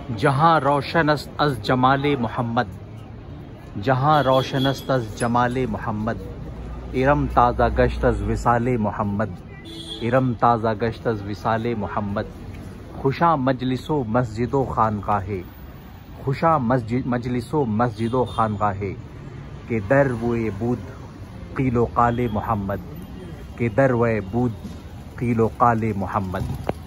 जहाँ रोशनस्त अज़ जमाले मोहम्मद, जहाँ रोशनस्त अज़ जमाले मोहम्मद, इरम ताज़ा गश्त अज़ विसाले मोहम्मद, इरम ताज़ा गश्त अज़ विसाले मोहम्मद। खुशा मजलिसो मस्जिदो खानकाहे, खुशा मजलिसो मस्जिदो खानकाहे, के दर वे बूद कीलो काले मोहम्मद, के दर वे बूद कीलो काले मोहम्मद।